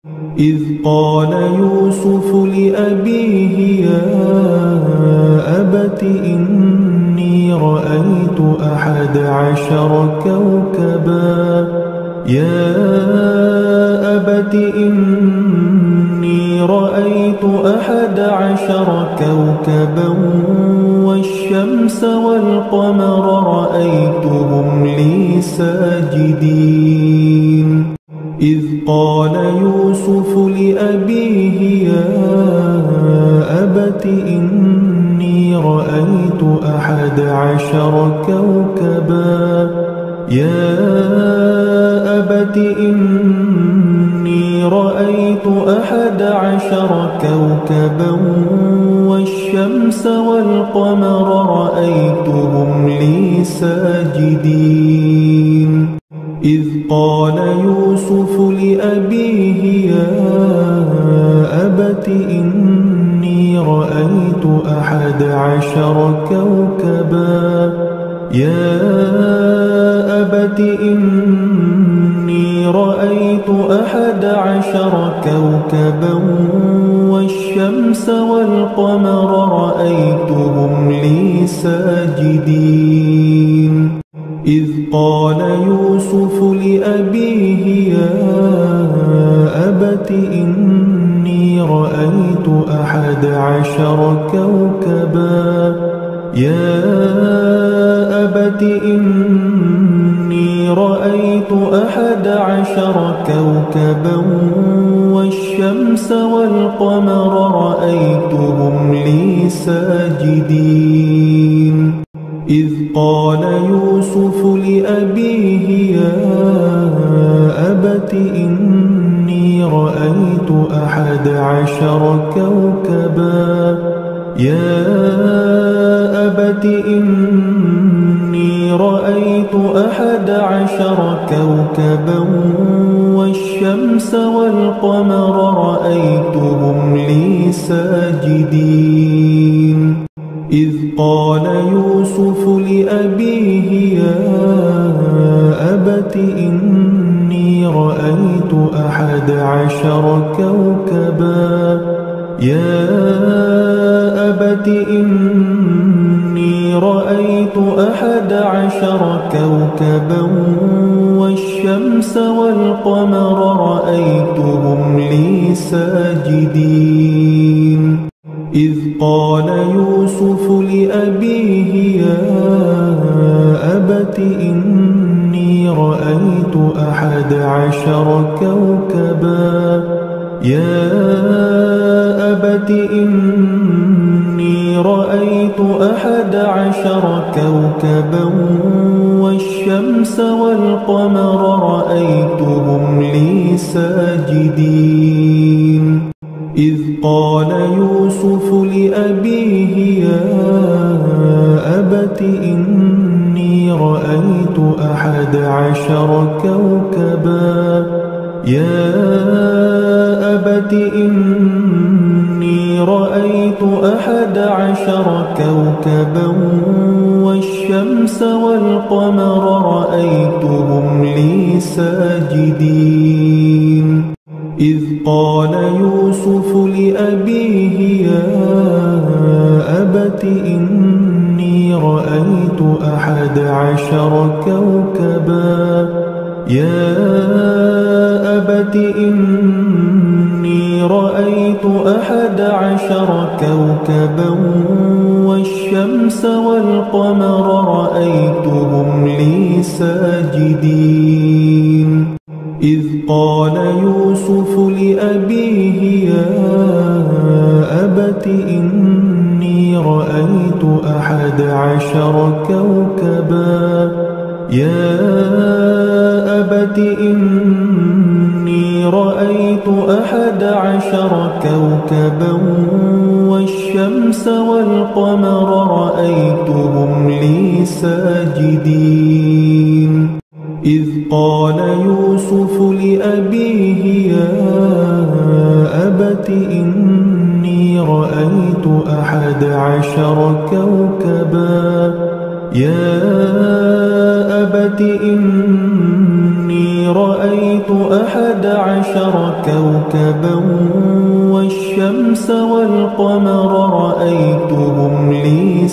إذ قال يوسف لأبيه يا أبت إني رأيت 11 كوكبا يا أبت إني رأيت 11 كوكبا والشمس والقمر رأيتهم لي ساجدين إذ قال يوسف لأبيه يا أبت إني رأيت 11 كوكبا يا أبت إني رأيت 11 كوكبا والشمس والقمر رأيتهم لي ساجدين إذ قال يوسف لأبيه يا أبت إني رأيت 11 كوكبا يا أبت إني رأيت 11 كوكبا والشمس والقمر رأيتهم لي ساجدين إذ قال يوسف لأبيه يا أبت إني رأيت 11 كوكبا يا أبت إني رأيت 11 كوكبا والشمس والقمر رأيتهم لي ساجدين إذ قال يوسف لأبيه يا أبت إني رأيت 11 كوكبا يا أبت إني رأيت 11 كوكبا والشمس والقمر رأيتهم لي ساجدين إذ قال يوسف لأبيه يا أبت إني رأيت 11 كوكبا يا أبت إني رأيت 11 كوكبا والشمس والقمر رأيتهم لي ساجدين إذ قال يوسف لأبيه يا أبت إني رأيت 11 كوكبا يا أبت إني رأيت 11 كوكبا والشمس والقمر رأيتهم لي ساجدين إذ قال يوسف لأبيه يا أبت إني رأيت 11 كوكبا يا أبت إني رأيت 11 كوكبا والشمس والقمر رأيتهم لي ساجدين إذ قال يوسف لأبيه يا أبت إني رأيت 11 كوكبا يا أبت إني رأيت 11 كوكبا والشمس والقمر رأيتهم لي ساجدين إذ قال يوسف لأبيه يا أبت إني رأيت 11 كوكبا يا أبت إني رأيت 11 كوكبا والشمس والقمر رأيتهم لي ساجدين إذ قال يوسف لأبيه يا أبت إني رأيت 11 كوكبا يا أبت إني رأيت 11 كوكبا والشمس والقمر رأيتهم لي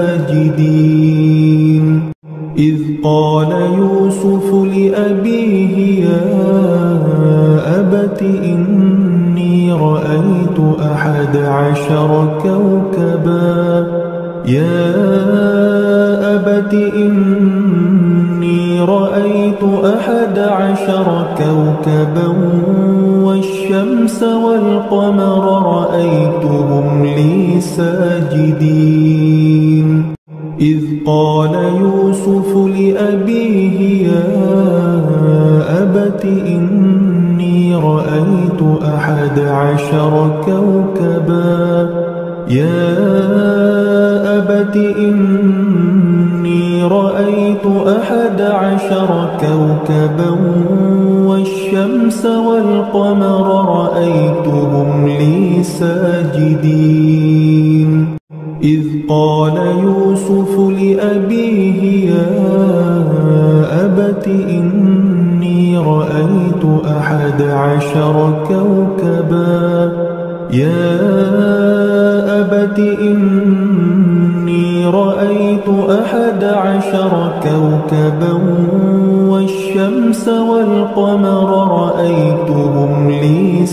ساجدين إذ قال يوسف لأبيه يا أبت إني رأيت 11 كوكبا يا أبت إني رأيت 11 كوكبا والشمس والقمر رأيتهم لي ساجدين إذ قال يوسف لأبيه يا أبت إني رأيت 11 كوكبا يا أبت إني رأيت 11 كوكبا والشمس والقمر رأيتهم لي ساجدين إذ قال يوسف لأبيه يا أبت إني رأيت 11 كوكبا يا أبت إني رأيت 11 كوكبا والشمس والقمر رأيتهم لي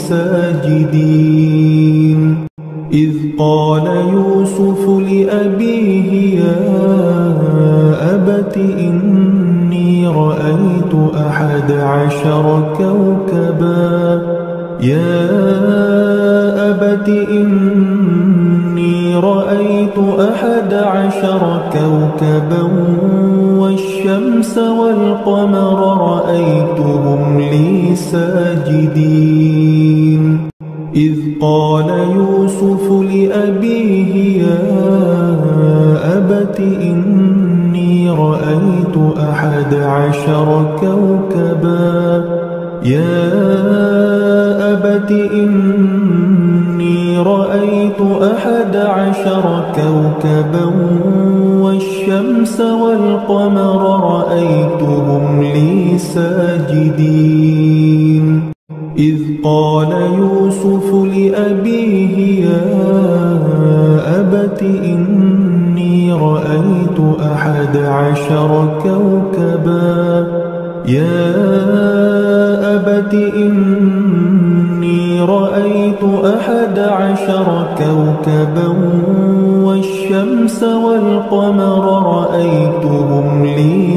ساجدين إذ قال يوسف لأبيه يا أبت إني رأيت 11 كوكبا يا أبت إني رأيت 11 كوكبا والشمس والقمر رأيتهم لي ساجدين إذ قال يوسف لأبيه يا أبت إني رأيت 11 كوكبا يا أبت إني رأيت 11 كوكبا والشمس والقمر رأيتهم لي ساجدين إذ قال يوسف لأبيه يا أبت إني رأيت 11 كوكبا يا أبت إني رأيت 11 كوكبا والشمس والقمر رأيتهم لي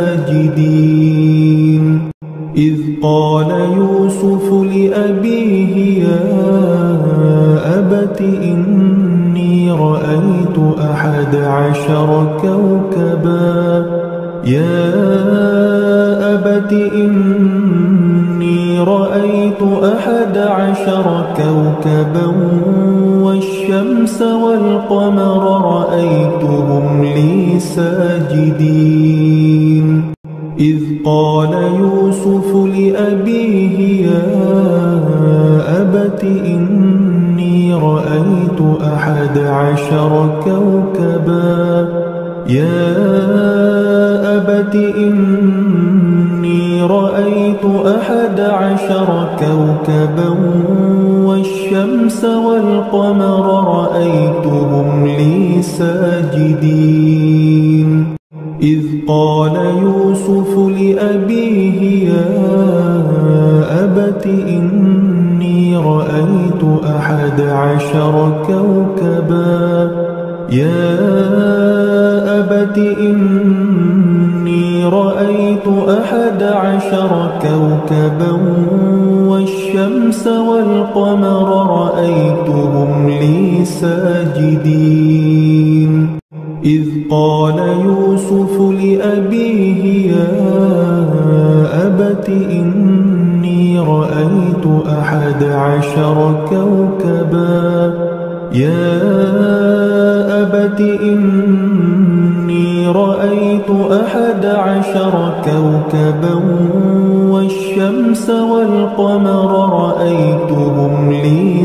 ساجدين إذ قال يوسف لأبيه يا أبت إني رأيت 11 كوكبا يا أبت إني رأيت 11 كوكبا والشمس والقمر رأيتهم لي ساجدين إذ قال يوسف لأبيه يا أبت إني رأيت 11 كوكبا يا أبت إني رأيت 11 كوكبا والشمس والقمر رأيتهم لي ساجدين إذ قال يوسف لأبيه يا أبت إني رأيت 11 كوكبا يا أبت إني رأيت 11 كوكبا والشمس والقمر رأيتهم لي ساجدين إذ قال يوسف لأبيه يا أبت إني رأيت 11 كوكبا يا أبت إني رأيت 11 كوكبا والشمس والقمر رأيتهم لي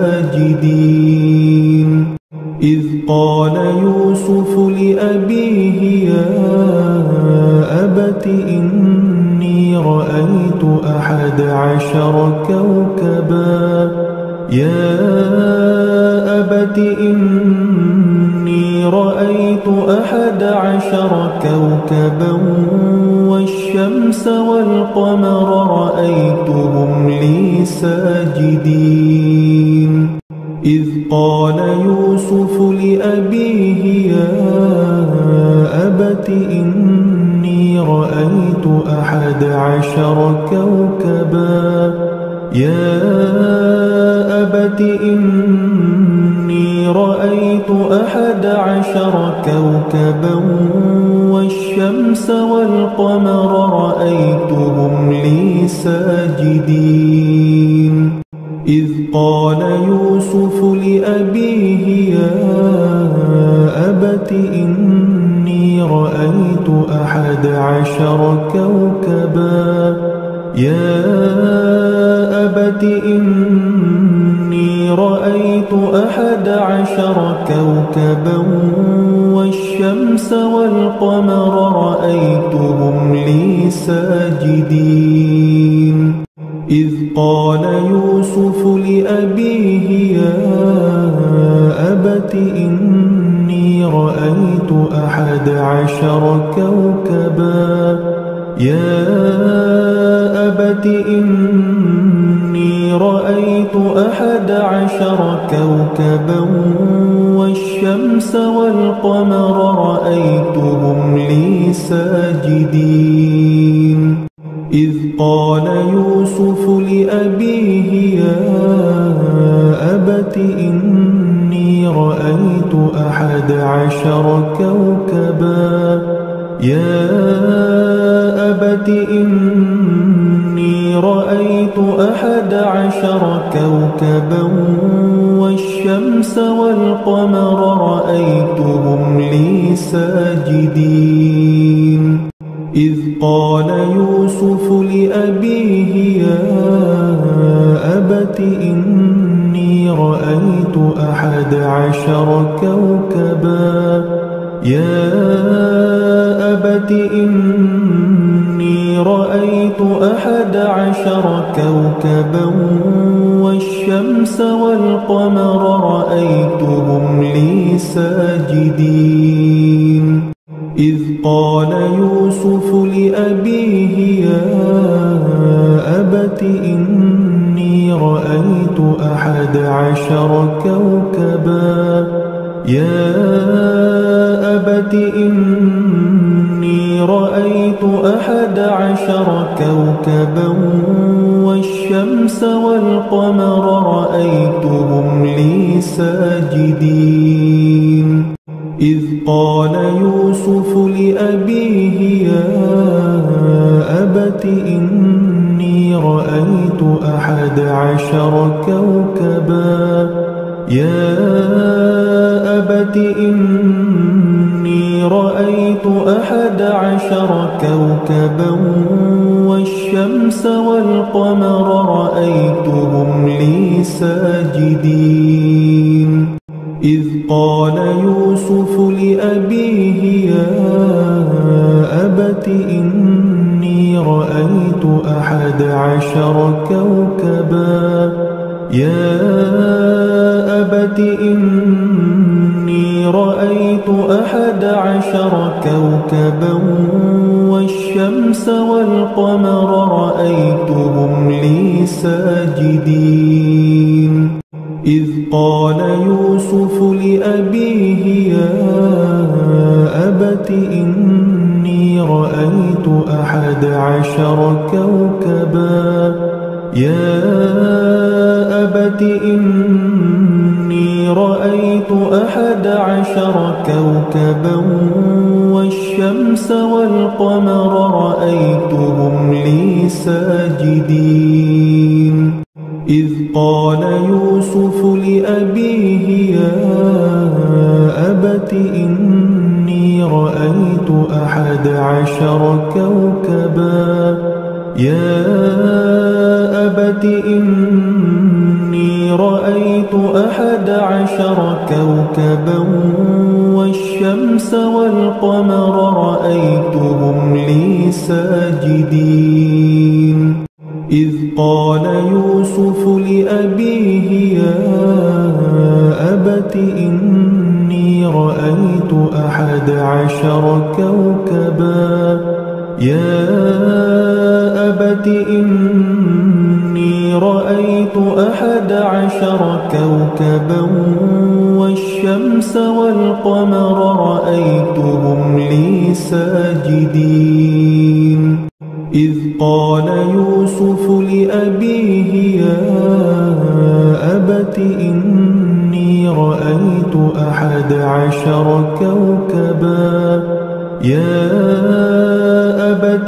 ساجدين إذ قال يوسف لأبيه يا أبت إني رأيت 11 كوكبا يا أبت إني رأيت 11 كوكبا والشمس والقمر رأيتهم لي ساجدين إذ قال يوسف لأبيه يا أبت إني رأيت 11 كوكبا يا أبت إني رأيت 11 كوكبا والشمس والقمر رأيتهم لي ساجدين إذ قال يوسف لأبيه يا أبت إني رأيت 11 كوكبا يا أبت إني رأيت 11 كوكبا والشمس والقمر رأيتهم لي ساجدين إذ قال يوسف لأبيه يا أبت إني رأيت 11 كوكبا يا أبت إني رأيت 11 كوكبا والشمس والقمر رأيتهم لي ساجدين إذ قال يوسف لأبيه يا أبت إني رأيت 11 كوكبا يا أبت إني رأيت 11 كوكبا والشمس والقمر رأيتهم لي ساجدين إذ قال يوسف لأبيه يا أبت إني رأيت 11 كوكبا يا أبت إني رأيت 11 كوكبا والشمس والقمر رأيتهم لي ساجدين إذ قال يوسف لأبيه يا أبت إني رأيت 11 كوكبا يا أبت إني رأيت 11 كوكبا والشمس والقمر رأيتهم لي ساجدين إذ قال يوسف لأبيه يا أبت إني رأيت 11 كوكبا يا أبت إني رأيت 11 كوكبا والشمس والقمر رأيتهم لي ساجدين إذ قال يوسف لأبيه يا أبت إني رأيت 11 كوكبا يا أبت إني رأيت 11 كوكبا والشمس والقمر رأيتهم لي ساجدين إذ قال يوسف لأبيه يا أبت إني رأيت 11 كوكبا يا أبت إني رأيت 11 كوكبا والشمس والقمر رأيتهم لي ساجدين إذ قال يوسف لأبيه يا أبت إني رأيت 11 كوكبا يا أبت إني رأيت 11 كوكبا والشمس والقمر رأيتهم لي ساجدين إذ قال يوسف لأبيه يا أبت إني رأيت 11 كوكبا يا أبت إني رأيت 11 كوكبا والشمس والقمر رأيتهم لي ساجدين إذ قال يوسف لأبيه يا أبت إني رأيت 11 كوكبا يا أبت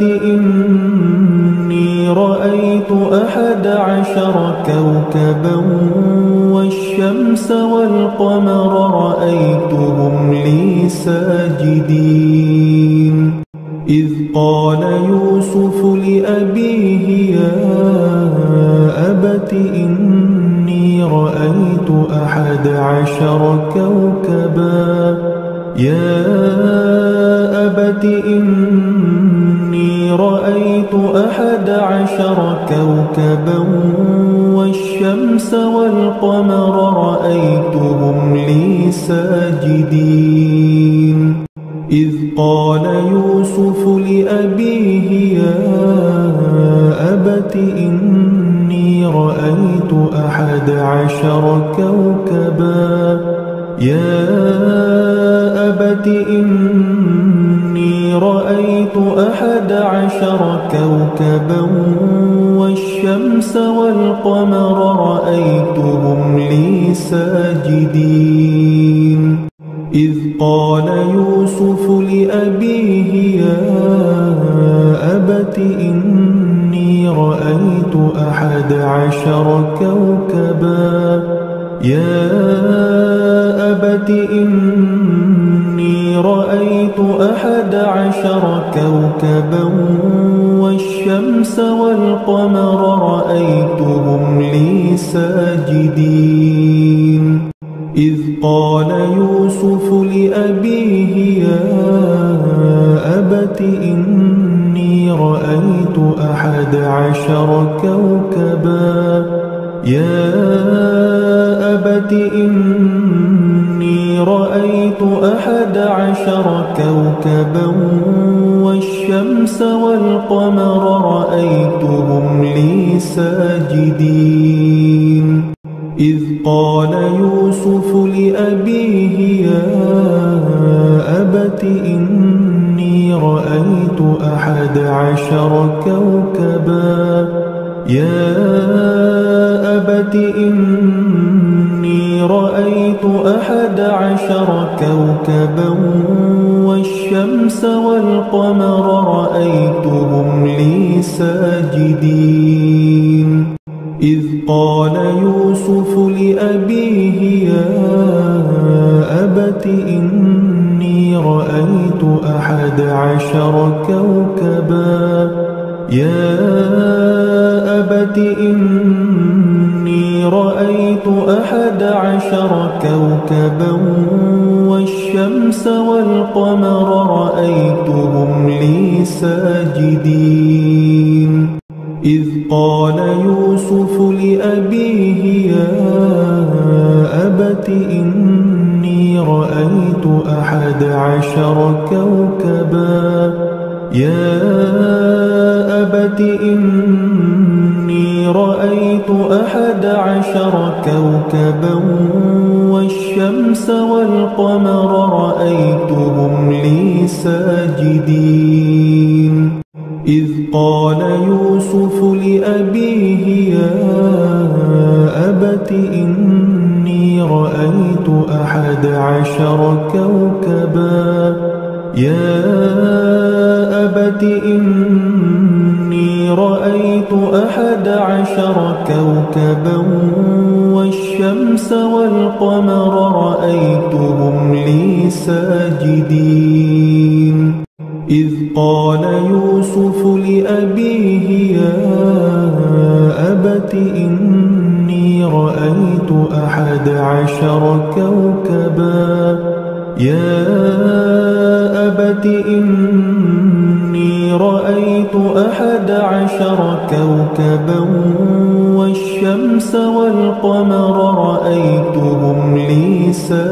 إني رأيت 11 كوكبا والشمس والقمر رأيتهم لي ساجدين إذ قال يوسف لأبيه يا أبت إني رأيت 11 كوكبا يا أبت إني رأيت 11 كوكبا والشمس والقمر رأيتهم لي ساجدين إذ قال يوسف لأبيه يا أبت إني رأيت 11 كوكبا يا أبت إني رأيت 11 كوكبا والشمس والقمر رأيتهم لي ساجدين إذ قال يوسف لأبيه يا أبت إني رأيت 11 كوكبا يا أبت إني رأيت 11 كوكبا والشمس والقمر رأيتهم لي ساجدين إذ قال يوسف لأبيه يا أبت إني رأيت 11 كوكبا يا أبت إني رأيت 11 كوكبا والشمس والقمر رأيتهم لي ساجدين إذ قال يوسف لأبيه يا أبت إني رأيت 11 كوكبا يا أبت إني رأيت 11 كوكبا والشمس والقمر رأيتهم لي ساجدين إذ قال يوسف لأبيه يا أبت إني رأيت 11 كوكبا يا أبت إني رأيت 11 كوكبا والشمس والقمر رأيتهم لي ساجدين إذ قال يوسف لأبيه يا أبت إني رأيت 11 كوكبا يا أبت إني رأيت 11 كوكبا والشمس والقمر رأيتهم لي ساجدين إذ قال يوسف لأبيه يا أبت إني رأيت 11 كوكبا يا أبت إني رأيت 11 كوكبا والشمس والقمر رأيتهم لي ساجدين إذ قال يوسف لأبيه يا أبت إني رأيت 11 كوكبا يا أبت إني رأيت 11 كوكبا والشمس والقمر رأيتهم لي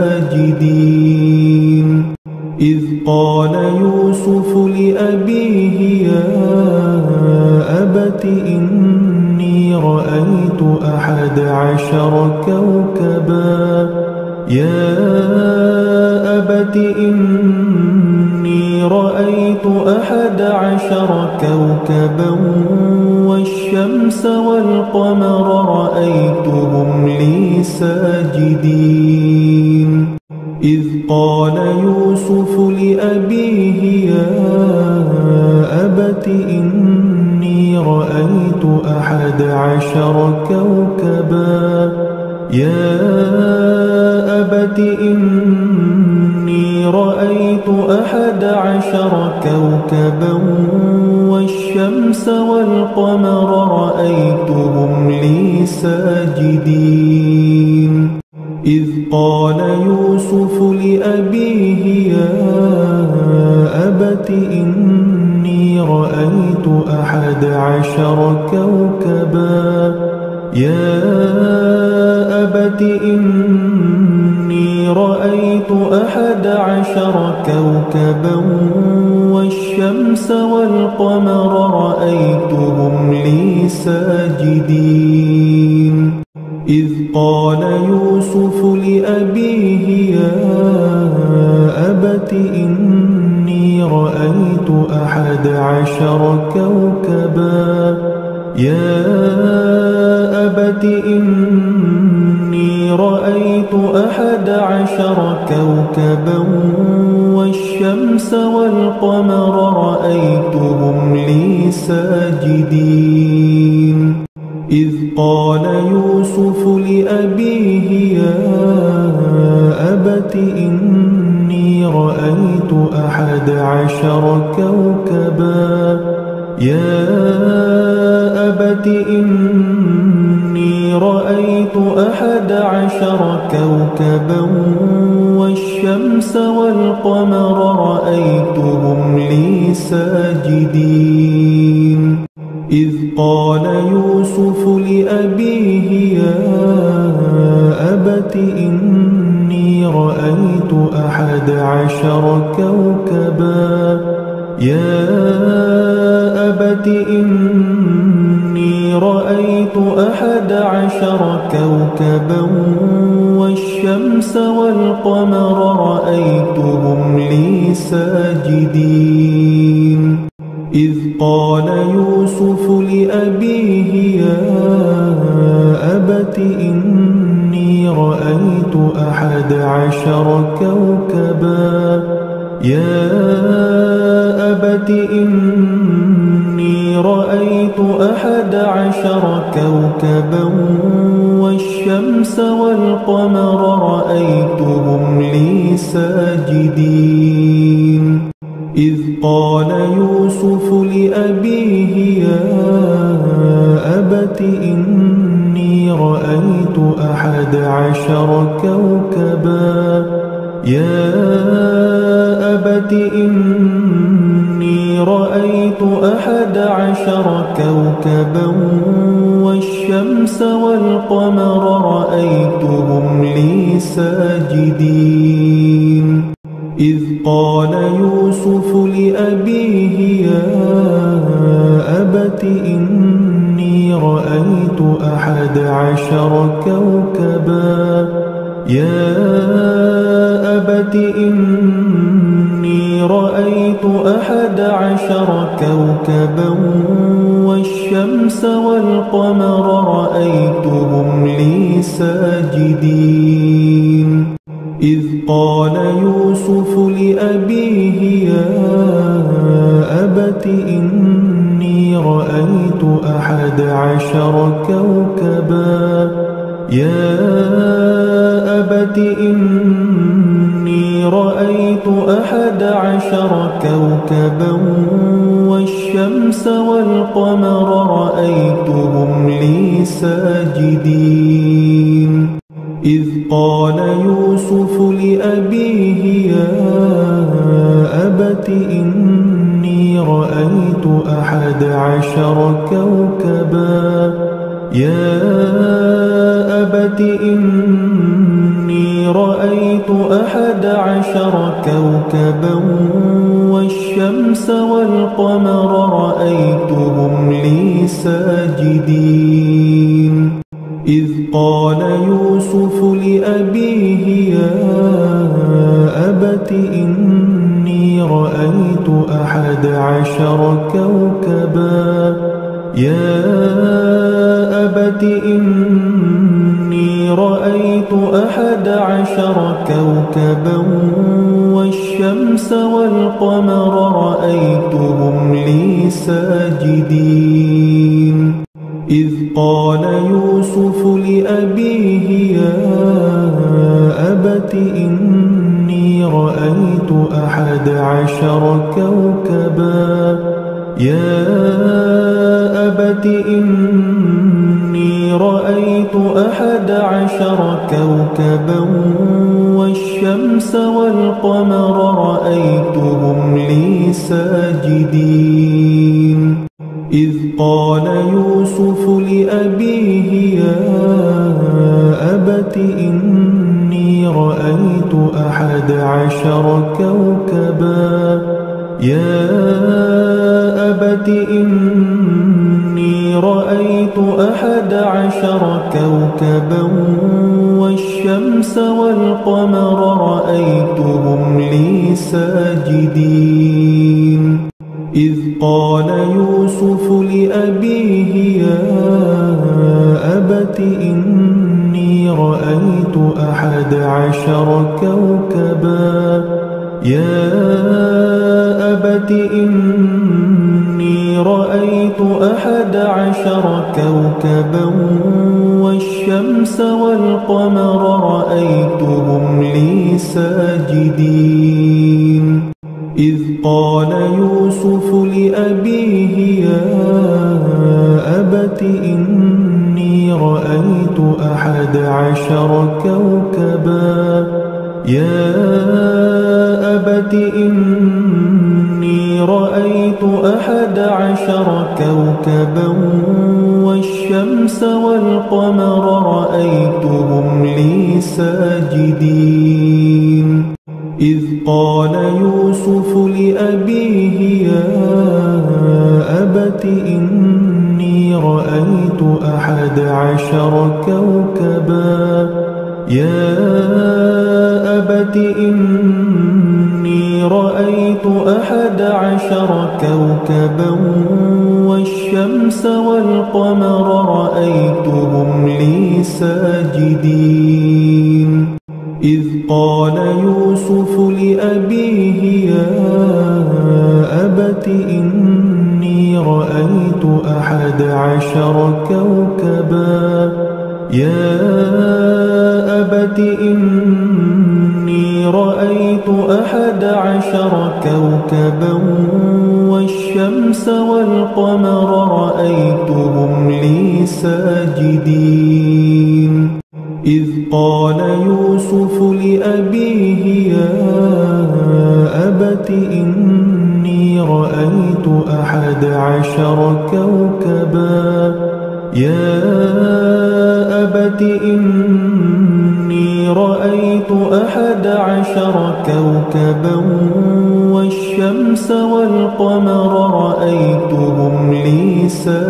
ساجدين إذ قال يوسف لأبيه يا أبت إني رأيت 11 كوكبا يا أبت إني رأيت 11 كوكبا والشمس والقمر رأيتهم لي ساجدين إذ قال يوسف لأبيه يا أبت إني رأيت 11 كوكبا يا أبت إني رأيت 11 كوكبا والشمس والقمر رأيتهم لي ساجدين إذ قال يوسف لأبيه يا أبت إني رأيت 11 كوكبا يا أبت إني رأيت 11 كوكبا والشمس والقمر رأيتهم لي ساجدين إذ قال يوسف لأبيه يا أبت إني رأيت 11 كوكبا يا أبت إني رأيت 11 كوكبا والشمس والقمر رأيتهم لي ساجدين إذ قال يوسف لأبيه يا أبت إني رأيت 11 كوكبا يا أبت إني رأيت 11 كوكبا والشمس والقمر رأيتهم لي ساجدين إذ قال يوسف لأبيه يا أبت إني رأيت 11 كوكبا يا أبت إني رأيت 11 كوكبا والشمس والقمر رأيتهم لي ساجدين إذ قال يوسف لأبيه يا أبت إني رأيت 11 كوكبا يا أبت إني رأيت 11 كوكبا والشمس والقمر رأيتهم لي ساجدين إذ قال يوسف لأبيه يا أبت إني رأيت 11 كوكبا يا أبت إني رأيت 11 كوكبا والشمس والقمر رأيتهم لي ساجدين إذ قال يوسف لأبيه يا أبت إني رأيت 11 كوكبا يا أبت إني رأيت 11 كوكبا والشمس والقمر رأيتهم لي ساجدين إذ قال يوسف لأبيه يا أبت إني رأيت 11 كوكبا يا أبت إني رأيت 11 كوكبا والشمس والقمر رأيتهم لي ساجدين إذ قال يوسف لأبيه يا أبت إني رأيت 11 كوكبا يا أبت إني رأيت 11 كوكبا والشمس والقمر رأيتهم لي ساجدين إذ قال يوسف لأبيه يا أبت إني رأيت 11 كوكبا يا أبت إني رأيت 11 كوكبا والشمس والقمر رأيتهم لي ساجدين إذ قال يوسف لأبيه يا أبت إني رأيت 11 كوكبا يا أبت إني رأيت 11 كوكبا والشمس والقمر رأيتهم لي ساجدين إذ قال يوسف لأبيه يا أبت إني رأيت 11 كوكبا يا أبت إني رأيت 11 كوكبا والشمس والقمر رأيتهم لي ساجدين إذ قال يوسف لأبيه يا أبت إني رأيت 11 كوكبا يا أبت إني رأيت 11 كوكبا والشمس والقمر رأيتهم لي ساجدين إذ قال يوسف لأبيه يا أبت إني رأيت 11 كوكبا يا أبت إني رأيت 11 كوكبا والشمس والقمر رأيتهم لي ساجدين إذ قال يوسف لأبيه يا أبت إني رأيت 11 كوكبا يا أبت إني رأيت 11 كوكبا والشمس والقمر رأيتهم لي ساجدين إذ قال يوسف لأبيه يا أبت إني رأيت 11 كوكبا يا أبت إني رأيت 11 كوكبا والشمس والقمر رأيتهم لي ساجدين إذ قال يوسف لأبيه يا أبت إني رأيت 11 كوكبا يا أبت إني رأيت 11 كوكبا والشمس والقمر رأيتهم لي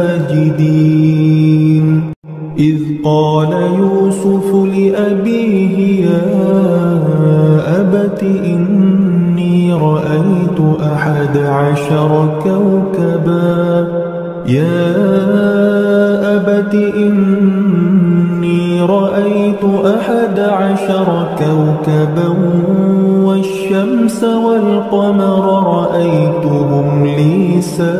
ساجدين إذ قال يوسف لأبيه يا أبت إني رأيت 11 كوكبا يا أبت إني رأيت 11 كوكبا والشمس والقمر رأيتهم لي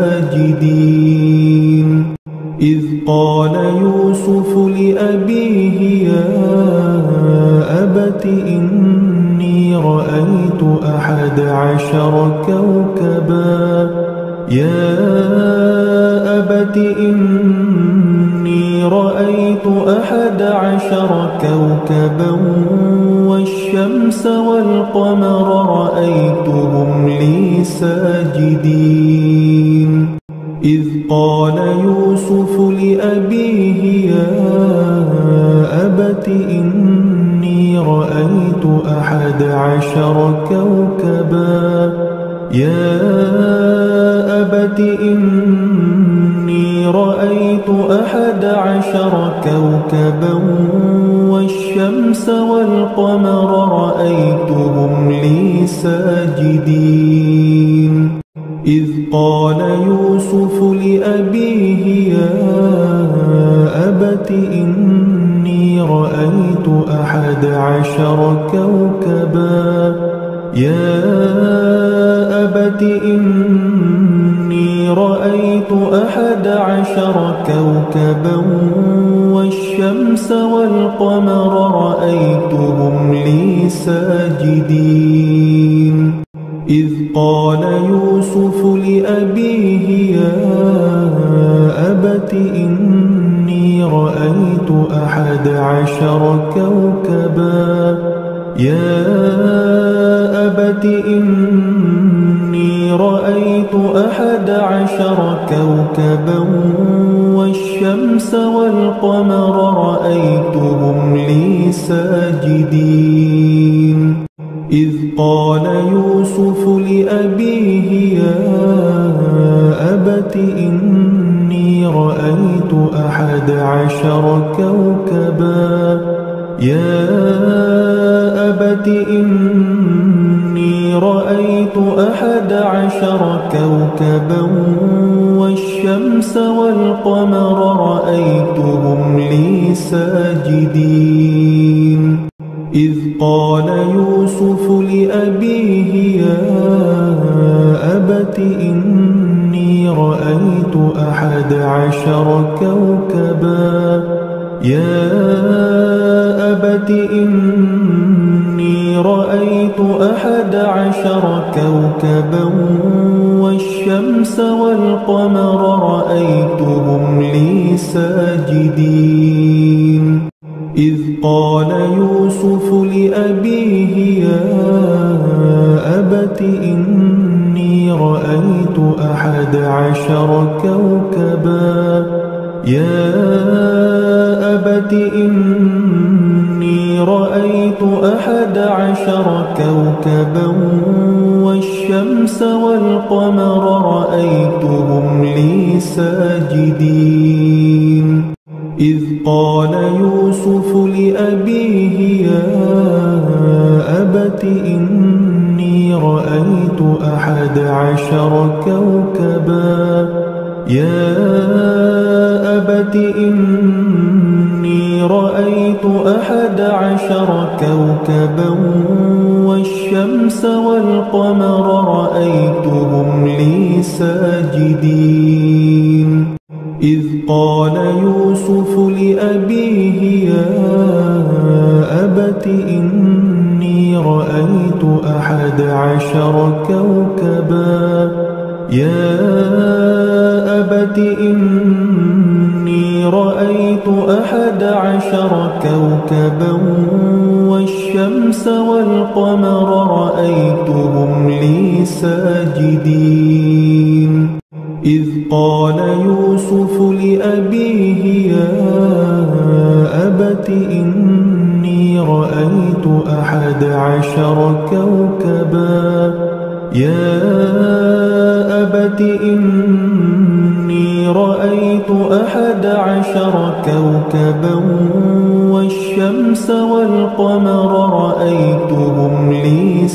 ساجدين إذ قال يوسف لأبيه يا أبت إني رأيت 11 كوكبا يا أبت إني رأيت 11 كوكبا والشمس والقمر رأيتهم لي ساجدين إذ قال يوسف لأبيه يا أبت إني رأيت 11 كوكبا يا أبت إني رأيت 11 كوكبا والشمس والقمر رأيتهم لي ساجدين إذ قال يوسف لأبيه يا أبت إني رأيت 11 كوكبا يا أبت إني رأيت 11 كوكبا والشمس والقمر رأيتهم لي ساجدين إذ قال يوسف لأبيه يا أبت إني رأيت 11 كوكبا يا أبت إني رأيت 11 كوكبا والشمس والقمر رأيتهم لي ساجدين إذ قال يوسف لأبيه يا أبت إني رأيت 11 كوكبا يا أبت إني رأيت 11 كوكبا والشمس والقمر رأيتهم لي ساجدين إذ قال يوسف لأبيه يا أبت إني رأيت 11 كوكبا يا أبت إني رأيت 11 كوكبا والشمس والقمر رأيتهم لي ساجدين إذ قال يوسف لأبيه يا أبت إني رأيت 11 كوكبا يا أبت إني رأيت 11 كوكبا والشمس والقمر رأيتهم لي ساجدين إذ قال يوسف لأبيه يا أبت إني رأيت 11 كوكبا يا أبت إني رأيت 11 كوكبا والشمس والقمر رأيتهم لي ساجدين إذ قال يوسف لأبيه يا أبت إني رأيت 11 كوكبا يا أبت إني رأيت 11 كوكبا والشمس والقمر رأيتهم لي ساجدين إذ قال يوسف لأبيه يا أبت إني رأيت 11 كوكبا يا أبت إني رأيت 11 كوكبا والشمس والقمر رأيتهم لي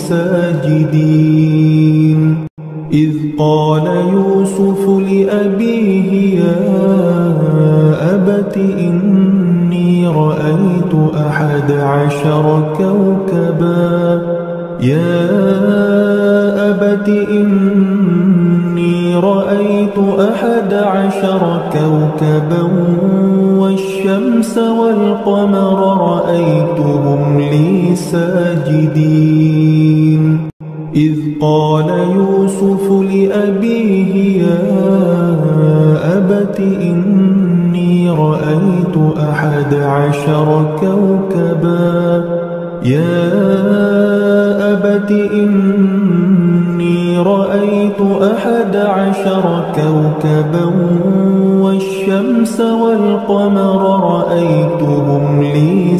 ساجدين إذ قال يوسف لأبيه يا أبت إني رأيت 11 كوكبا يا أبت إني رأيت 11 كوكبا والشمس والقمر رأيتهم لي ساجدين إذ قال يوسف لأبيه يا أبت إني رأيت رأيت 11 كوكبا يا أبت إني رأيت 11 كوكبا والشمس والقمر رأيتهم لي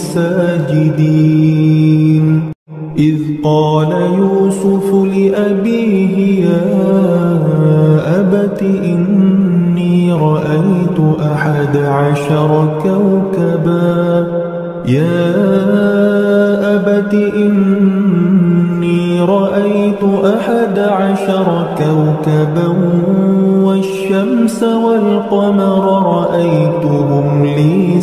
ساجدين إذ قال يوسف لأبيه يا أبت إني رأيت 11 كوكبا يا أبت إني رأيت 11 كوكبا والشمس والقمر رأيتهم لي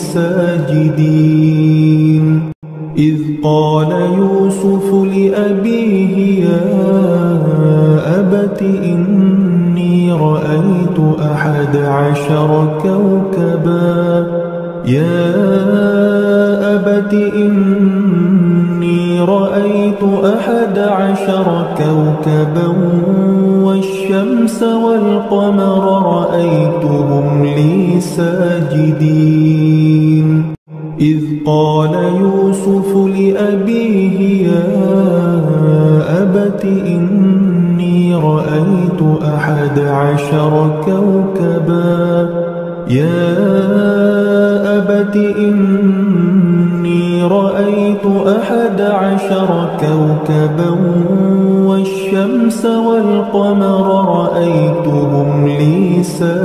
ساجدين إذ قال يوسف لأبيه يا أبت إني رأيت 11 كوكبا يا أبت إني رأيت 11 كوكبا والشمس والقمر رأيتهم لي ساجدين إذ قال يوسف لأبيه يا أبت إني رأيت 11 كوكبا يا أبت إني رأيت 11 كوكبا والشمس والقمر رأيتهم لي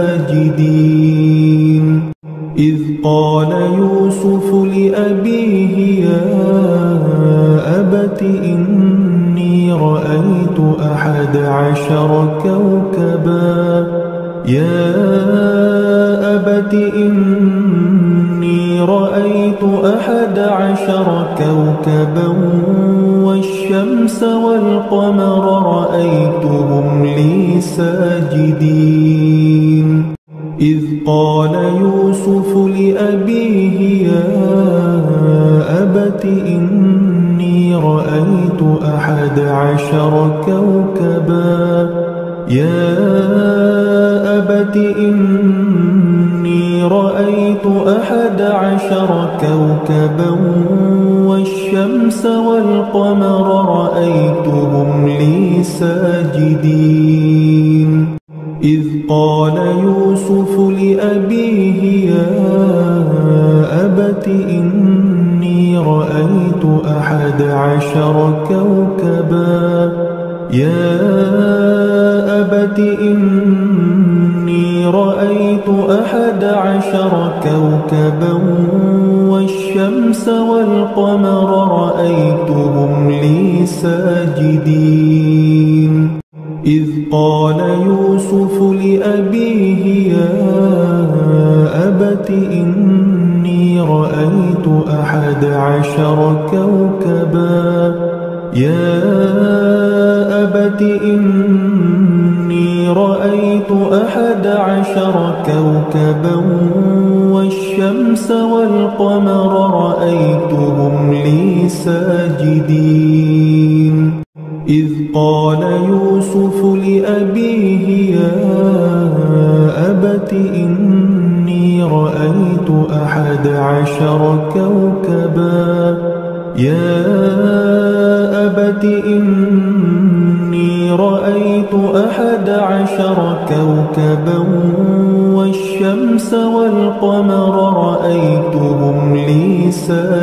ساجدين إذ قال يوسف لأبيه يا أبت إني رأيت 11 كوكبا يا أبت إني رأيت 11 كوكبا والشمس والقمر رأيتهم لي ساجدين إذ قال يوسف لأبيه يا أبت إني رأيت 11 كوكبا يا أبت إني رأيت 11 كوكبا والشمس والقمر رأيتهم لي ساجدين إذ قال يوسف لأبيه يا أبت إني رأيت 11 كوكبا يا أبت إني رأيت 11 كوكبا والشمس والقمر رأيتهم لي ساجدين إذ قال يوسف لأبيه يا أبت إني رأيت 11 كوكبا يا أبت إني رأيت 11 كوكبا والشمس والقمر رأيتهم لي ساجدين إذ قال يوسف لأبيه يا أبت إني رأيت 11 كوكبا يا أبت إني رأيت 11 كوكبا والشمس والقمر رأيتهم لي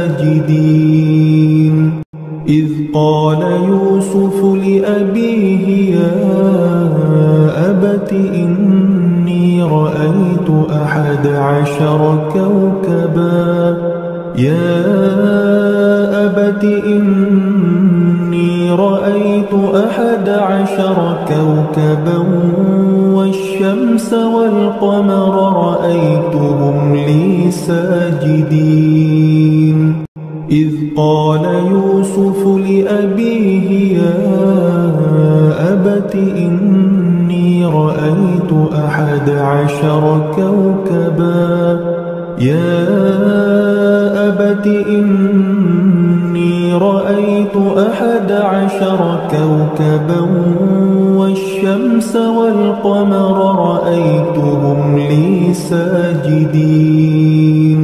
ساجدين إذ قال يوسف لأبيه يا أبت إني رأيت 11 كوكبا يا أبت إني رأيت 11 كوكبا والشمس والقمر رأيتهم لي ساجدين إذ قال يوسف لأبيه يا أبت إني رأيت 11 كوكبا يا أبت إني رأيت 11 كوكبا والشمس والقمر رأيتهم لي ساجدين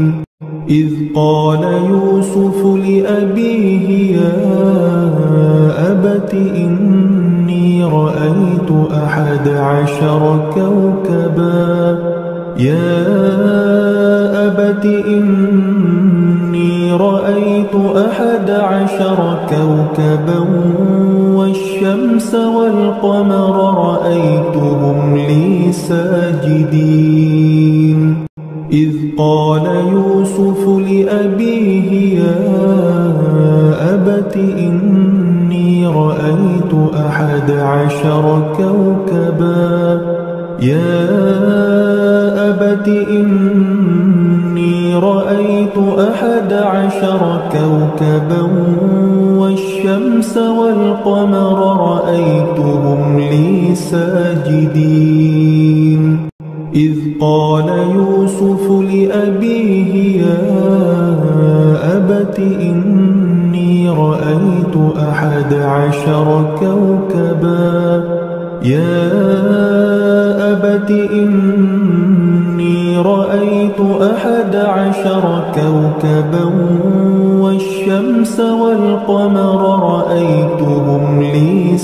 إذ قال يوسف لأبيه يا أبت إني رأيت 11 كوكبا يا أبت إني رأيت 11 كوكبا والشمس والقمر رأيتهم لي ساجدين إذ قال يوسف لأبيه يا أبت إني رأيت 11 كوكبا يا أبت إني رأيت 11 كوكبا والشمس والقمر رأيتهم لي ساجدين إذ قال يوسف لأبيه يا أبت إني رأيت 11 كوكبا يا أبت إني رأيت 11 كوكبا والشمس والقمر رأيتهم لي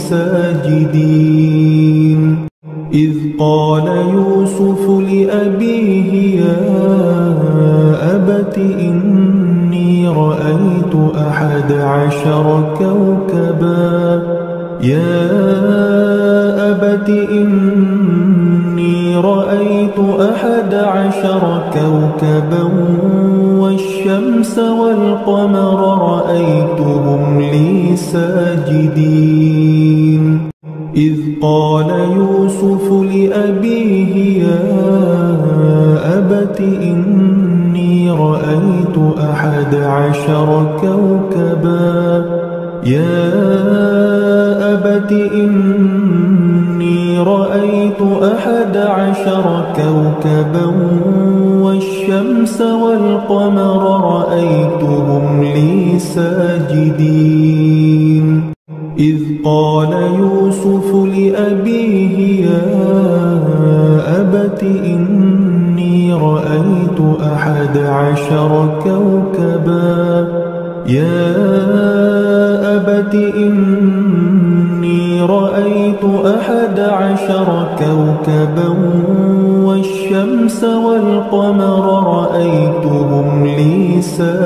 ساجدين إذ قال يوسف لأبيه يا أبت إني رأيت 11 كوكبا يا أبت إني رأيت 11 كوكبا والشمس والقمر رأيتهم لي ساجدين إذ قال يوسف لأبيه يا أبت إني رأيت 11 كوكبا يا أبت إني رأيت 11 كوكبا والشمس والقمر رأيتهم لي ساجدين إذ قال يوسف لأبيه يا أبت إني رأيت 11 كوكبا يا أبت إني رأيت 11 كوكبا والشمس والقمر رأيتهم لي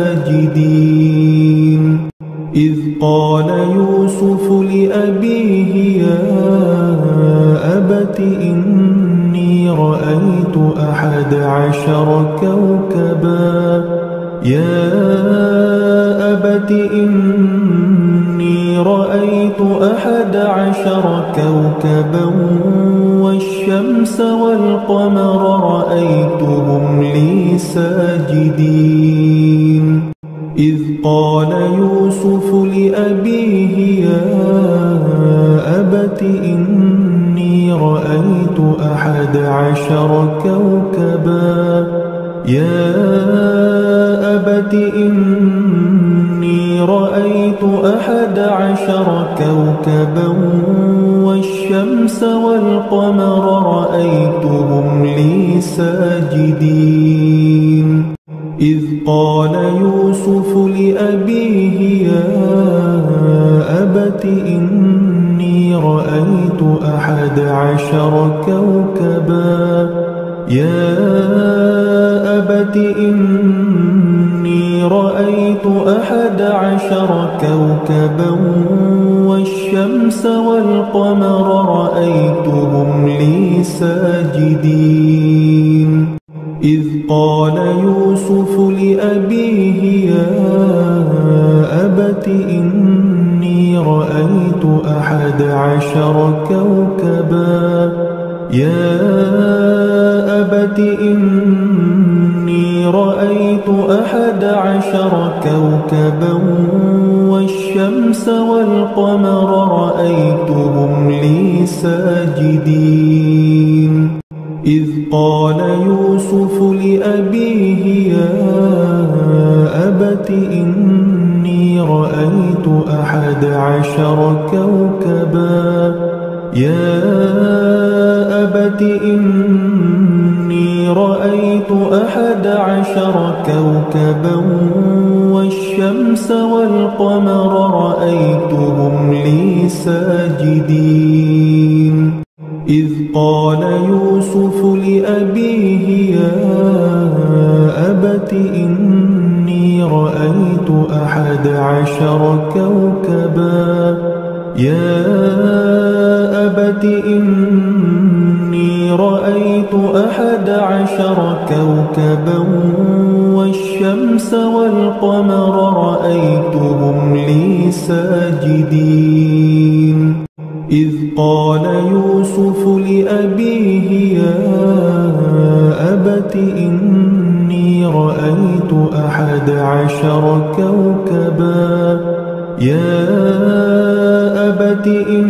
ساجدين إذ قال يوسف لأبيه يا أبت إني رأيت 11 كوكبا يا أبت إني رأيت 11 كوكبا والشمس والقمر رأيتهم لي ساجدين إذ قال يوسف لأبيه يا أبت إني رأيت 11 كوكبا يا أبت إني رأيت 11 كوكبا والشمس والقمر رأيتهم لي ساجدين إذ قال يوسف لأبيه يا أبت إني رأيت 11 كوكبا يا أبت إني رأيت 11 كوكبا والشمس والقمر رأيتهم لي ساجدين إذ قال يوسف لأبيه يا أبت إني رأيت 11 كوكبا يا أبت إني رأيت 11 كوكبا والشمس والقمر رأيتهم لي ساجدين إذ قال يوسف لأبيه يا أبت إني رأيت 11 كوكبا يا أبت إني رأيت 11 كوكبا والشمس والقمر رأيتهم لي ساجدين إذ قال يوسف لأبيه يا أبت إني رأيت 11 كوكبا يا أبت إني رأيت 11 كوكبا والشمس والقمر رأيتهم لي ساجدين إذ قال يوسف لأبيه يا أبت إني رأيت 11 كوكبا يا أبت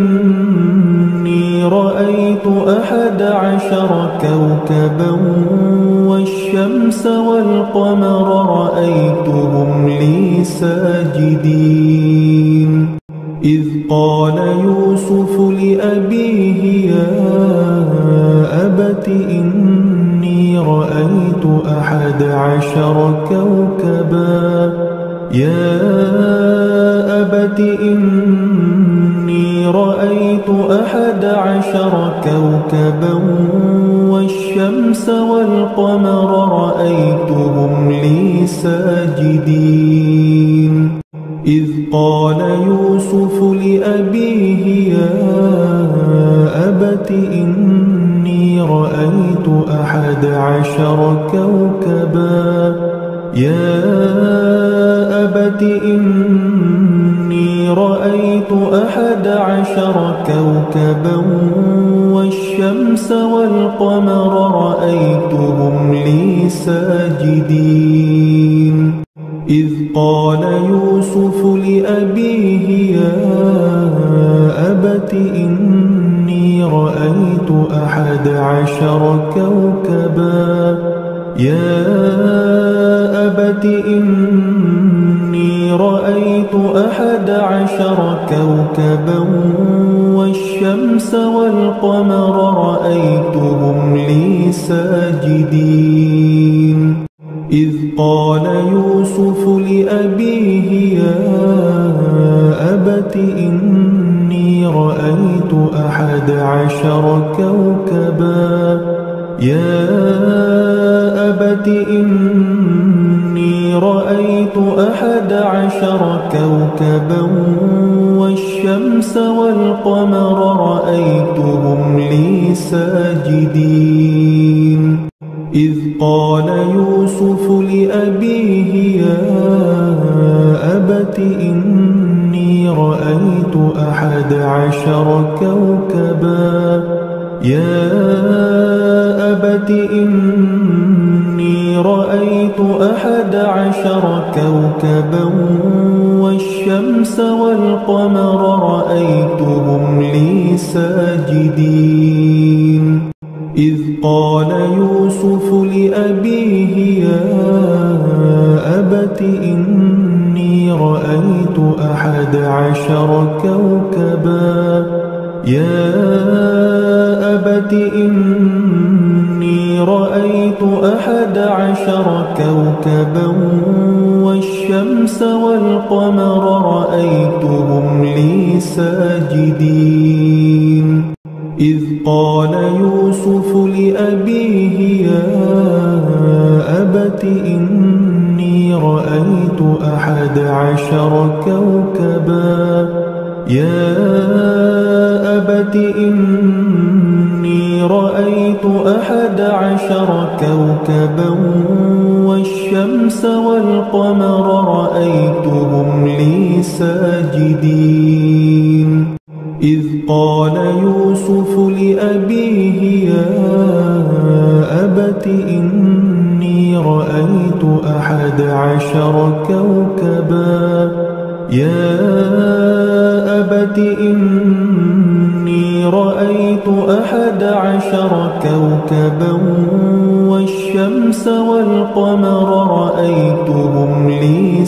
إني رأيت 11 كوكبا والشمس والقمر رأيتهم لي ساجدين إذ قال يوسف لأبيه يا أبت إني رأيت 11 كوكبا يا أبت إني رأيت 11 كوكبا والشمس والقمر رأيتهم لي ساجدين إذ قال يوسف لأبيه يا أبت إني رأيت 11 كوكبا يا أبت إني رأيت 11 كوكبا والشمس والقمر رأيتهم لي ساجدين إذ قال يوسف لأبيه يا أبت إني رأيت 11 كوكبا يا أبت إني رأيت 11 كوكبا والشمس والقمر رأيتهم لي ساجدين إذ قال يوسف لأبيه يا أبت إني رأيت 11 كوكبا يا أبت إني رأيت 11 كوكبا والشمس والقمر رأيتهم لي ساجدين إذ قال يوسف لأبيه يا أبت إني رأيت 11 كوكبا يا أبت إني رأيت 11 كوكبا والشمس والقمر رأيتهم لي ساجدين إذ قال يوسف لأبيه يا أبت إني رأيت 11 كوكبا يا أبت إني رأيت 11 كوكبا والشمس والقمر رأيتهم لي ساجدين إذ قال يوسف لأبيه يا أبت إني رأيت 11 كوكبا يا أبت إني رأيت 11 كوكبا والشمس والقمر رأيتهم لي ساجدين إذ قال يوسف لأبيه يا أبت إني رأيت 11 كوكبا يا أبت إني رأيت 11 كوكبا والشمس والقمر رأيتهم لي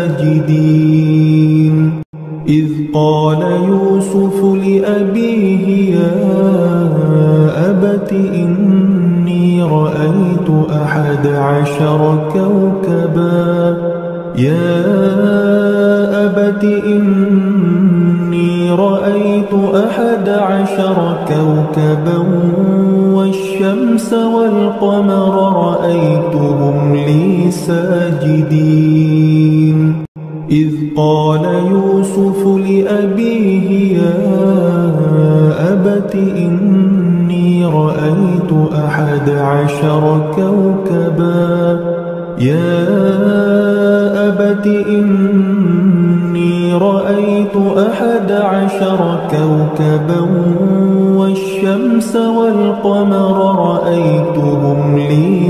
ساجدين إذ قال يوسف لأبيه يا أبت إني إني رأيت 11 كوكبا يا أبت إني رأيت 11 كوكبا والشمس والقمر رأيتهم لي ساجدين إذ قال يوسف لأبيه يا أبت إني رأيت 11 كوكبا يا أبت إني رأيت 11 كوكبا والشمس والقمر رأيتهم لي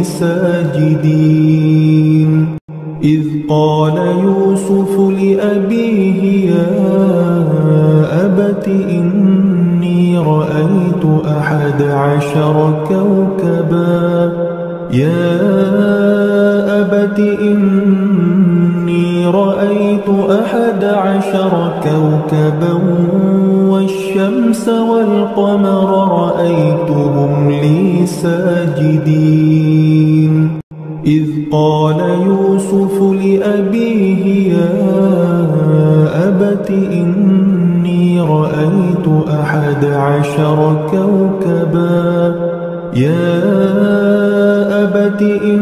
ساجدين إذ قال يوسف لأبيه يا أبت إني رأيت 11 كوكبا يا أبت إني رأيت 11 كوكبا والشمس والقمر رأيتهم لي ساجدين إذ قال يوسف لأبيه يا أبت إني رأيت 11 كوكبا يا أبت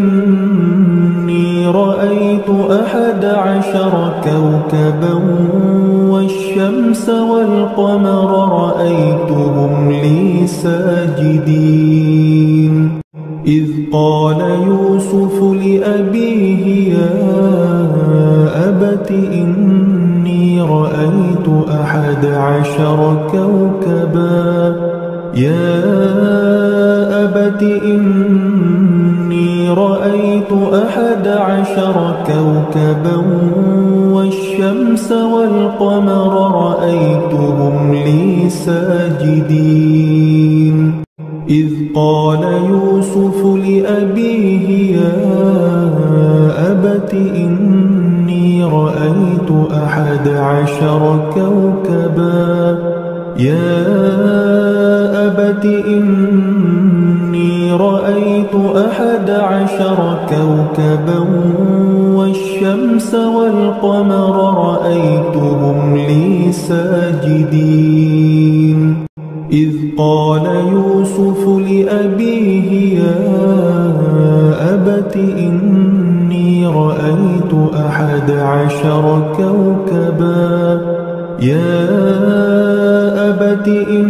إني رأيت 11 كوكبا والشمس والقمر رأيتهم لي ساجدين إذ قال يوسف لأبيه يا أبت إني رأيت 11 كوكبا يا أبت إني رأيت 11 كوكبا والشمس والقمر رأيتهم لي ساجدين إذ قال يوسف لأبيه يا أبت إني رأيت 11 كوكبا يا أبت إني رأيت 11 كوكبا والشمس والقمر رأيتهم لي ساجدين إذ قال يوسف لأبيه يا أبت إني رأيت 11 كوكبا يا أبت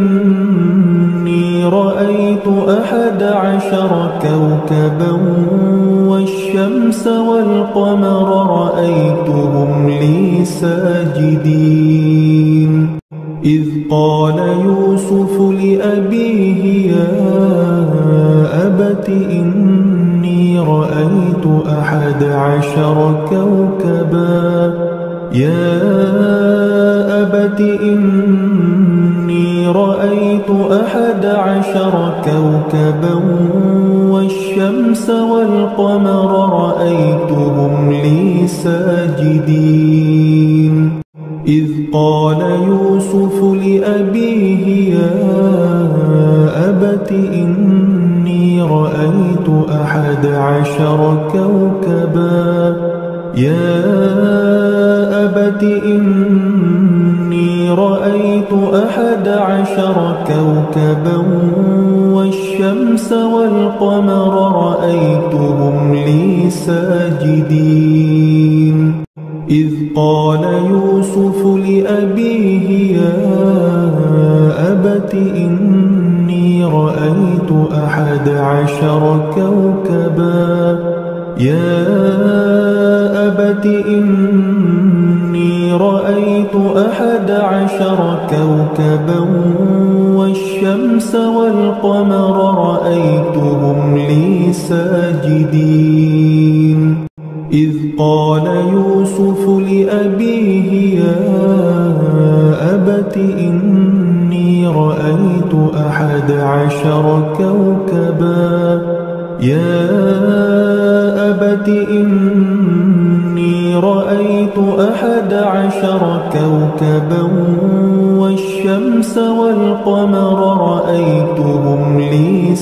إني رأيت 11 كوكبا والشمس والقمر رأيتهم لي ساجدين إذ قال يوسف لأبيه يا أبت إني رأيت 11 كوكبا يا أبت إني رأيت 11 كوكبا والشمس والقمر رأيتهم لي ساجدين إذ قال يوسف لأبيه يا أبت إني رأيت 11 كوكبا يا أبت إني رأيت 11 كوكبا والشمس والقمر رأيتهم لي ساجدين إذ قال يوسف لأبيه يا أبت إني رأيت 11 كوكبا يا أبت إني رأيت 11 كوكبا والشمس والقمر رأيتهم لي ساجدين إذ قال يوسف لأبيه يا أبت إني رأيت 11 كوكبا يا أبت إني رأيت 11 كوكبا والشمس والقمر رأيتهم لي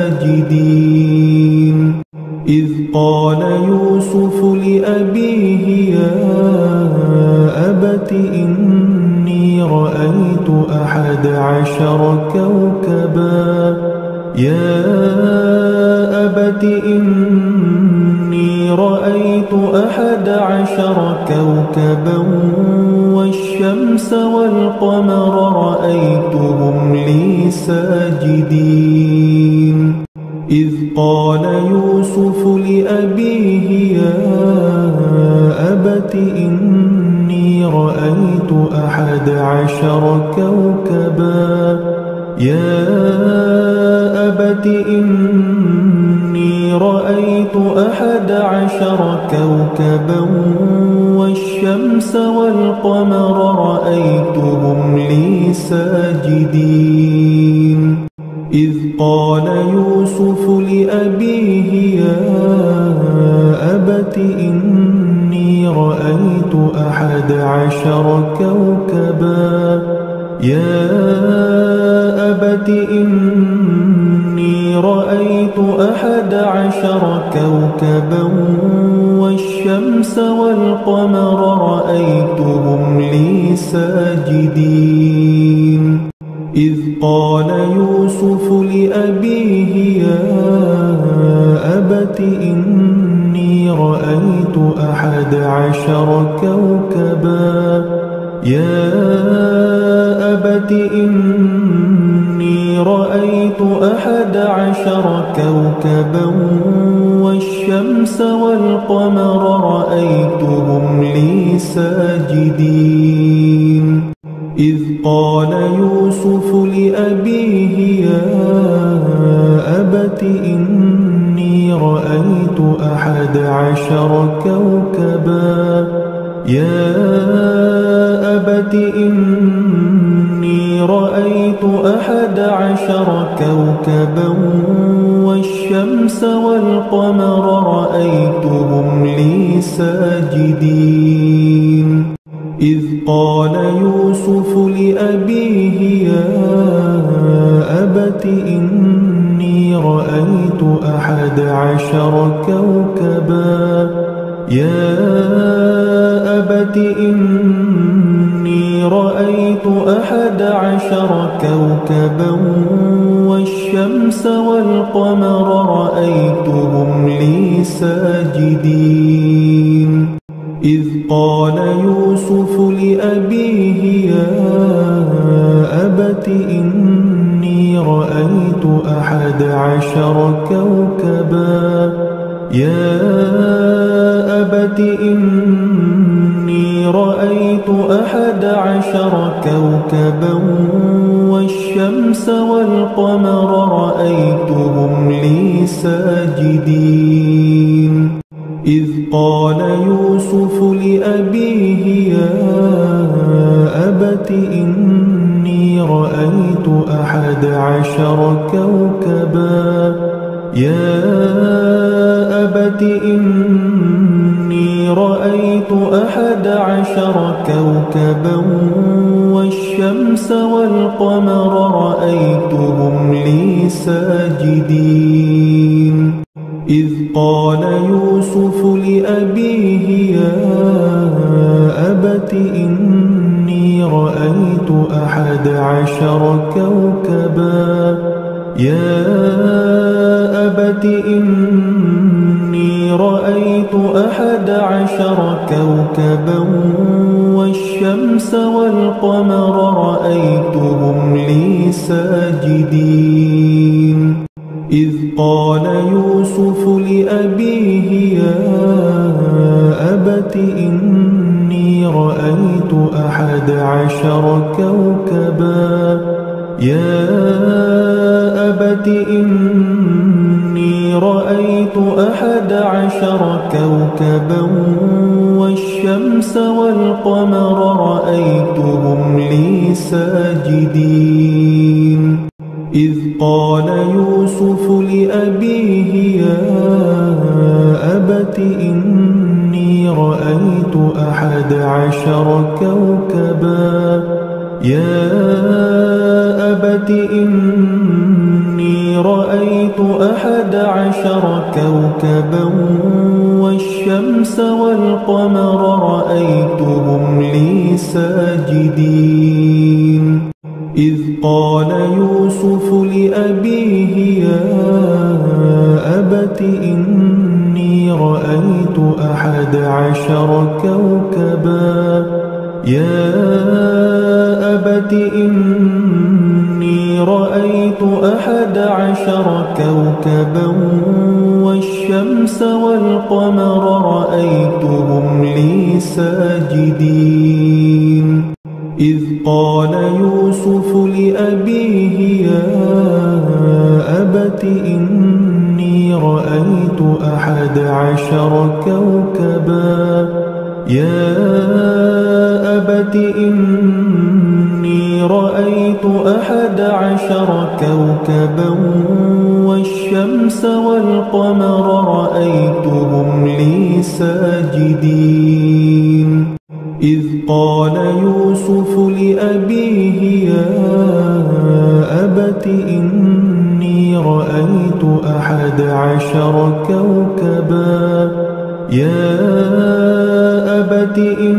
ساجدين إذ قال يوسف لأبيه يا أبت إني رأيت 11 كوكبا يا أبت إني رأيت 11 كوكبا والشمس والقمر رأيتهم لي ساجدين إذ قال يوسف لأبيه يا أبت إني رأيت 11 كوكبا يا أبت إني رأيت 11 كوكبا والشمس والقمر رأيتهم لي ساجدين إذ قال يوسف لأبيه يا أبت إني رأيت 11 كوكبا يا أبت إني رأيت 11 كوكبا والشمس والقمر رأيتهم لي ساجدين إذ قال يوسف لأبيه يا أبت إني رأيت 11 كوكبا يا أبت إني رأيت 11 كوكبا والشمس والقمر رأيتهم لي ساجدين إذ قال يوسف لأبيه يا أبت إني رأيت 11 كوكبا يا أبت إني رأيت 11 كوكبا والشمس والقمر رأيتهم لي ساجدين إذ قال يوسف لأبيه يا أبت إني رأيت 11 كوكبا يا أبت إني رأيت 11 كوكبا والشمس والقمر رأيتهم لي ساجدين إذ قال يوسف لأبيه يا أبت إني رأيت 11 كوكبا يا أبت إني رأيت 11 كوكبا والشمس والقمر رأيتهم لي ساجدين إذ قال يوسف لأبيه يا أبت إني رأيت 11 كوكبا يا أبت إني رأيت 11 كوكبا والشمس والقمر رأيتهم لي ساجدين إذ قال يوسف لأبيه يا أبت إني رأيت 11 كوكبا يا أبت إني رأيت 11 كوكبا والشمس والقمر رأيتهم لي ساجدين إذ قال يوسف لأبيه يا أبت إني رأيت 11 كوكبا يا أبت إني رأيت 11 كوكبا والشمس والقمر رأيتهم لي ساجدين إذ قال يوسف لأبيه يا أبت إني رأيت 11 كوكبا يا أبت إني رأيت 11 كوكبا والشمس والقمر رأيتهم لي ساجدين إذ قال يوسف لأبيه يا أبت إني رأيت 11 كوكبا يا أبت إني رأيت 11 كوكبا والشمس والقمر رأيتهم لي ساجدين إذ قال يوسف لأبيه يا أبت إني رأيت 11 كوكبا يا أبت إني رأيت 11 كوكبا والشمس والقمر رأيتهم لي ساجدين إذ قال يوسف لأبيه يا أبت إني رأيت 11 كوكبا يا أبت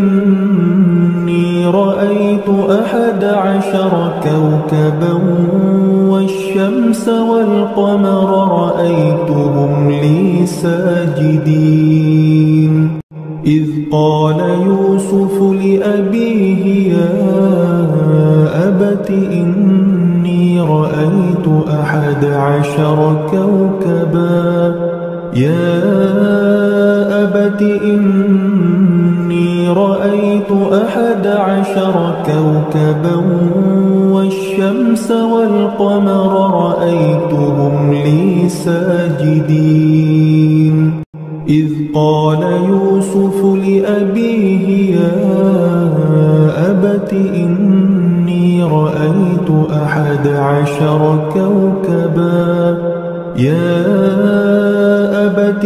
إني رأيت 11 كوكبا والشمس والقمر رأيتهم لي ساجدين إذ قال يوسف لأبيه يا أبت إني رأيت 11 كوكبا يا أبت إني رأيت 11 كوكبا والشمس والقمر رأيتهم لي ساجدين إذ قال يوسف لأبيه يا أبت إني رأيت 11 كوكبا يا أبت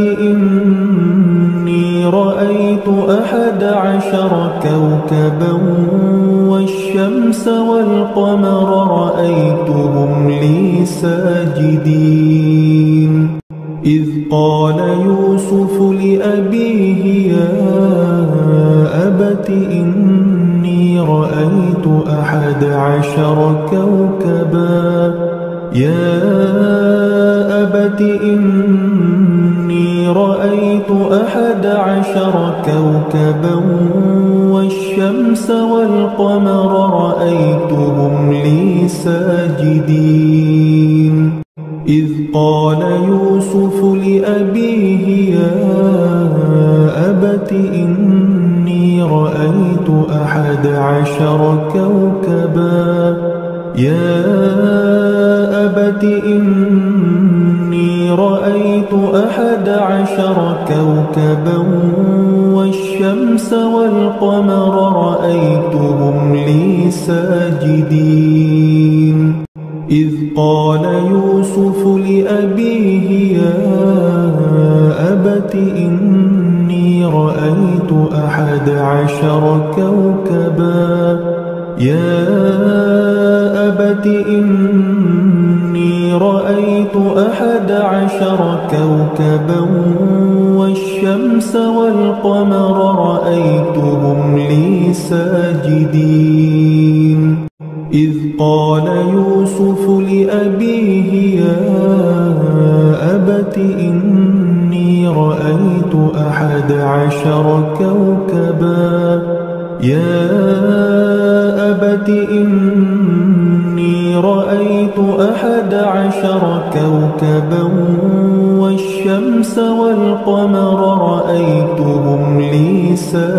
إني رأيت 11 كوكبا والشمس والقمر رأيتهم لي ساجدين إذ قال يوسف لأبيه يا أبت إني رأيت 11 كوكبا يا أبت إني رأيت 11 كوكبا والشمس والقمر رأيتهم لي ساجدين إذ قال يوسف لأبيه يا أبت إني رأيت 11 كوكبا يا أبت إني رأيت 11 كوكبا والشمس والقمر رأيتهم لي ساجدين إذ قال يوسف لأبيه يا أبت إني رأيت 11 كوكبا يا أبت إني رأيت 11 كوكبا والشمس والقمر رأيتهم لي ساجدين إذ قال يوسف لأبيه يا أبت إني رأيت 11 كوكبا يا أبت إني رأيت 11 كوكبا والشمس والقمر رأيتهم لي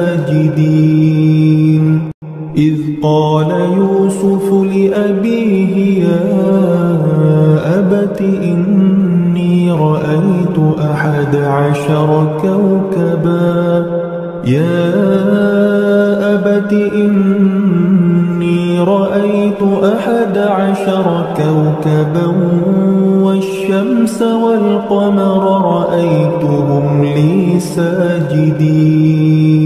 ساجدين إذ قال يوسف لأبيه يا أبت إني رأيت 11 كوكبا يا أبت إني رأيت 11 كوكبا والشمس والقمر رأيتهم لي ساجدين